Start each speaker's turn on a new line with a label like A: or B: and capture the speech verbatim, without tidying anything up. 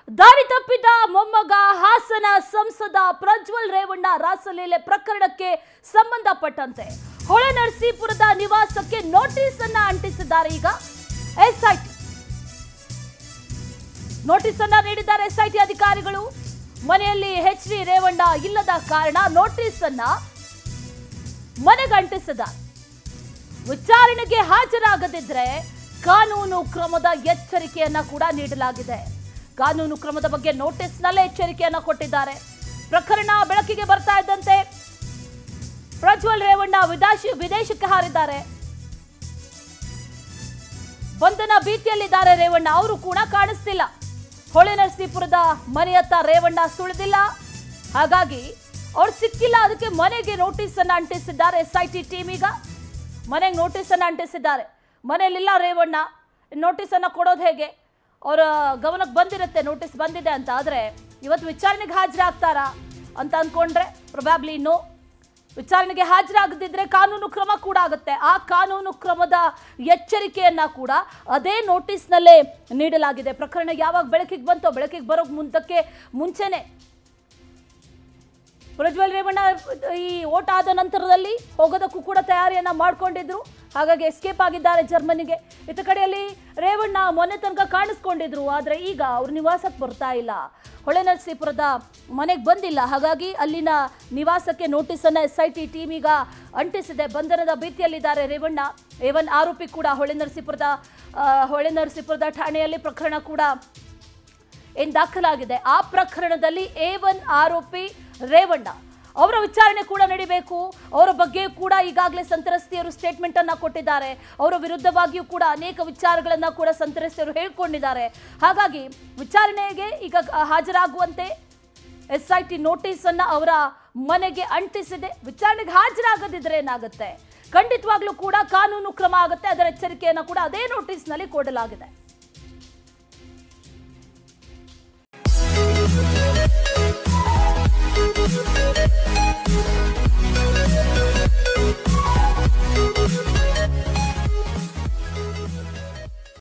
A: ದಾರಿ ತಪ್ಪಿದ ಮೊಮ್ಮಗ ಹಾಸನ ಸಂಸದ ಪ್ರಜ್ವಲ್ ರೇವಣ್ಣ ರಾಸಲೀಲೆ ಪ್ರಕರಣಕ್ಕೆ ಸಂಬಂಧಪಟ್ಟಂತೆ ಹೊಳೆನರಸೀಪುರದ ನಿವಾಸಕ್ಕೆ ನೋಟಿಸ್ ಅನ್ನು ಅಂಟಿಸಿದ್ದಾರೆ. ಈಗ ಎಸ್ಐಟಿ ನೋಟಿಸ್ ಅನ್ನು ನೀಡಿದ್ದಾರೆ. ಎಸ್ಐಟಿ ಅಧಿಕಾರಿಗಳು ಮನೆಯಲ್ಲಿ ಎಚ್ ಡಿ ರೇವಣ್ಣ ಇಲ್ಲದ ಕಾರಣ ನೋಟಿಸ್ ಅನ್ನ ಮನೆಗೆ ಅಂಟಿಸಿದ್ದಾರೆ. ವಿಚಾರಣೆಗೆ ಹಾಜರಾಗದಿದ್ರೆ ಕಾನೂನು ಕ್ರಮದ ಎಚ್ಚರಿಕೆಯನ್ನ ಕೂಡ ನೀಡಲಾಗಿದೆ. ಕಾನೂನು ಕ್ರಮದ ಬಗ್ಗೆ ನೋಟಿಸ್ ನಲ್ಲೇ ಎಚ್ಚರಿಕೆಯನ್ನ ಕೊಟ್ಟಿದ್ದಾರೆ. ಪ್ರಕರಣ ಬೆಳಕಿಗೆ ಬರ್ತಾ ಇದ್ದಂತೆ ಪ್ರಜ್ವಲ್ ರೇವಣ್ಣ ವಿದೇಶಿ ವಿದೇಶಕ್ಕೆ ಹಾರಿದ್ದಾರೆ. ಬಂಧನ ಭೀತಿಯಲ್ಲಿದ್ದಾರೆ ರೇವಣ್ಣ. ಅವರು ಕೂಡ ಕಾಣಿಸ್ತಿಲ್ಲ. ಹೊಳೆನರಸೀಪುರದ ಮನೆಯತ್ತ ರೇವಣ್ಣ ಸುಳಿದಿಲ್ಲ. ಹಾಗಾಗಿ ಅವ್ರು ಸಿಕ್ಕಿಲ್ಲ. ಅದಕ್ಕೆ ಮನೆಗೆ ನೋಟಿಸ್ ಅನ್ನ ಅಂಟಿಸಿದ್ದಾರೆ ಎಸ್ಐಟಿ ಟೀಮ್. ಈಗ ಮನೆಗೆ ನೋಟಿಸ್ ಅನ್ನ ಅಂಟಿಸಿದ್ದಾರೆ. ಮನೆಯಲ್ಲಿಲ್ಲ ರೇವಣ್ಣ. ನೋಟಿಸ್ ಅನ್ನ ಕೊಡೋದು ಹೇಗೆ? ಅವರ ಗಮನಕ್ಕೆ ಬಂದಿರುತ್ತೆ ನೋಟಿಸ್ ಬಂದಿದೆ ಅಂತ. ಆದರೆ ಇವತ್ತು ವಿಚಾರಣೆಗೆ ಹಾಜರಾಗ್ತಾರಾ ಅಂತ ಅಂದ್ಕೊಂಡ್ರೆ ಪ್ರೊಬ್ಯಾಬ್ಲಿ ನೋ. ವಿಚಾರಣೆಗೆ ಹಾಜರಾಗದಿದ್ರೆ ಕಾನೂನು ಕ್ರಮ ಕೂಡ ಆಗುತ್ತೆ. ಆ ಕಾನೂನು ಕ್ರಮದ ಎಚ್ಚರಿಕೆಯನ್ನ ಕೂಡ ಅದೇ ನೋಟಿಸ್ನಲ್ಲೇ ನೀಡಲಾಗಿದೆ. ಪ್ರಕರಣ ಯಾವಾಗ ಬೆಳಕಿಗೆ ಬಂತೋ ಬೆಳಕಿಗೆ ಬರೋಕ್ ಮುಂದಕ್ಕೆ ಮುಂಚೆನೆ ಪ್ರಜ್ವಲ್ ರೇವಣ್ಣ ಈ ಓಟ್ ಆದ ನಂತರದಲ್ಲಿ ಹೋಗೋದಕ್ಕೂ ಕೂಡ ತಯಾರಿಯನ್ನ ಮಾಡ್ಕೊಂಡಿದ್ರು. ಹಾಗಾಗಿ ಎಸ್ಕೇಪ್ ಆಗಿದ್ದಾರೆ ಜರ್ಮನಿಗೆ. ಇತ್ತ ಕಡೆಯಲ್ಲಿ ರೇವಣ್ಣ ಮೊನ್ನೆ ತನಕ ಕಾಣಿಸ್ಕೊಂಡಿದ್ರು. ಆದರೆ ಈಗ ಅವ್ರ ನಿವಾಸಕ್ಕೆ ಬರ್ತಾ ಇಲ್ಲ. ಹೊಳೆನರಸೀಪುರದ ಮನೆಗೆ ಬಂದಿಲ್ಲ. ಹಾಗಾಗಿ ಅಲ್ಲಿನ ನಿವಾಸಕ್ಕೆ ನೋಟಿಸನ್ನು ಎಸ್ ಐ ಟಿ ಟೀಮ್ ಈಗ ಅಂಟಿಸಿದೆ. ಬಂಧನದ ಭೀತಿಯಲ್ಲಿದ್ದಾರೆ ರೇವಣ್ಣ. ಎ ಒನ್ ಆರೋಪಿ ಕೂಡ ಹೊಳೆನರಸೀಪುರದ ಹೊಳೆನರಸೀಪುರದ ಠಾಣೆಯಲ್ಲಿ ಪ್ರಕರಣ ಕೂಡ ಏನು ದಾಖಲಾಗಿದೆ. ಆ ಪ್ರಕರಣದಲ್ಲಿ ಎ ಒನ್ ಆರೋಪಿ ರೇವಣ್ಣ ಅವರ ವಿಚಾರಣೆ ಕೂಡ ನಡೀಬೇಕು. ಅವರ ಬಗ್ಗೆ ಕೂಡ ಈಗಾಗಲೇ ಸಂತ್ರಸ್ತೆಯರು ಸ್ಟೇಟ್ಮೆಂಟ್ ಅನ್ನ ಕೊಟ್ಟಿದ್ದಾರೆ. ಅವರ ವಿರುದ್ಧವಾಗಿಯೂ ಕೂಡ ಅನೇಕ ವಿಚಾರಗಳನ್ನ ಕೂಡ ಸಂತ್ರಸ್ತೆಯರು ಹೇಳ್ಕೊಂಡಿದ್ದಾರೆ. ಹಾಗಾಗಿ ವಿಚಾರಣೆಗೆ ಈಗ ಹಾಜರಾಗುವಂತೆ ಎಸ್ ಐ ಟಿ ನೋಟಿಸ್ ಅನ್ನ ಅವರ ಮನೆಗೆ ಅಂಟಿಸಿದೆ. ವಿಚಾರಣೆಗೆ ಹಾಜರಾಗದಿದ್ರೆ ಏನಾಗುತ್ತೆ? ಖಂಡಿತವಾಗ್ಲೂ ಕೂಡ ಕಾನೂನು ಕ್ರಮ ಆಗುತ್ತೆ. ಅದರ ಎಚ್ಚರಿಕೆಯನ್ನು ಕೂಡ ಅದೇ ನೋಟಿಸ್ನಲ್ಲಿ ಕೊಡಲಾಗಿದೆ.